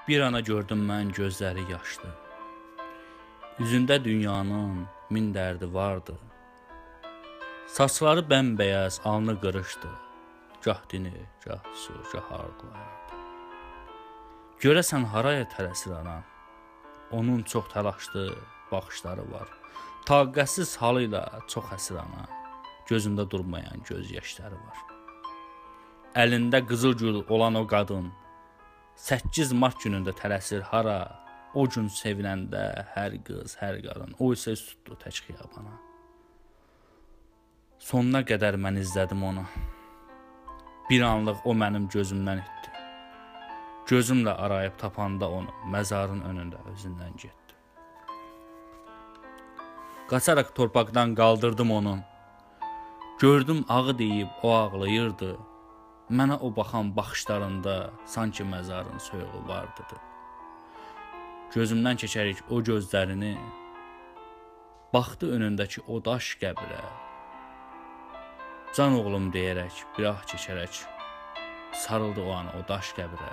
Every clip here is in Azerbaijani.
Bir ana gördüm mən gözləri yaşlı. Üzündə dünyanın min dərdi vardı. Saçları bəmbəyaz, alnı qırışdı. Gah dini, gah su, gah ardılardı. Görəsən haraya tələsir anan? Onun çox təlaşlı baxışları var. Taqətsiz halıyla çox həsir ana. Gözündə durmayan göz yaşları var. Əlində qızıl gül olan o qadın 8 mart günündə tələsir hara? O gün sevinəndə hər qız, hər qadın. O isə üst tutdu tək xiyabana. Sonuna qədər mən izlədim onu. Bir anlıq o mənim gözümdən itdi. Gözümlə arayıb tapanda onu məzarın önündə özündən getdi. Qaçaraq torpaqdan qaldırdım onu. Gördüm ağı deyib o ağlayırdı. Mənə o baxan baxışlarında sanki məzarın soyuğu vardı. Gözümdən keçərək o gözlərini, baxdı önündəki o daş qəbrə. Can oğlum deyərək, bir ah çəkərək, sarıldı o an o daş qəbrə.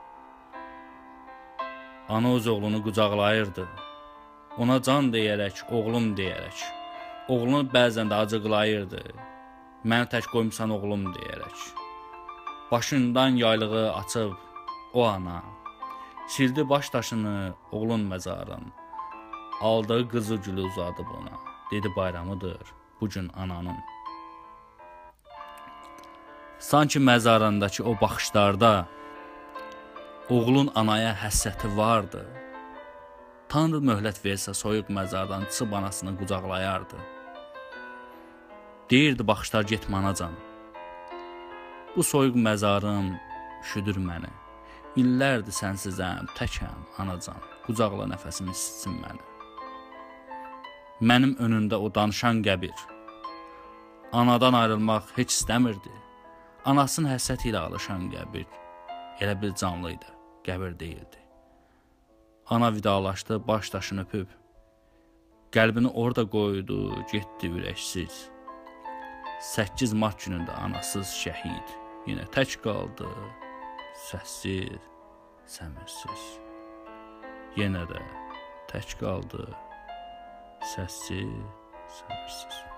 Ana öz oğlunu qucaqlayırdı. Ona can deyərək, oğlum deyərək. Oğlunu bəzən də acıqlayırdı. Məni tək qoymusan oğlum deyərək. Başından yaylığı açıb o ana sildi baş daşını oğlun məzarın. Aldığı qızıl gülü uzadıb ona. Dedi bayramıdır bu gün ananın. Sanki məzarındakı o baxışlarda oğlun anaya həssəti vardı. Tanrı möhlət versə soyuq məzardan çıxıb anasını qucaqlayardı. Deyirdi baxışlar getmə anacan. Bu soyuq məzarım üşüdür məni. İllərdir sənsizəm, təkəm, anacan. Qucaqla nəfəsimi isitsin məni. Mənim önündə o danışan qəbir. Anadan ayrılmaq heç istəmirdi. Anasının həssəti ilə alışan qəbir. Elə bil canlıydı, qəbir deyildi. Ana vidalaşdı, baş daşını öpüb. Qəlbini orada qoydu, getdi ürəksiz. 8 mart günündə anasız şəhid. Yenə tək qaldı, səssiz, səmirsiz. Yenə də tək qaldı, səssiz, səmirsiz.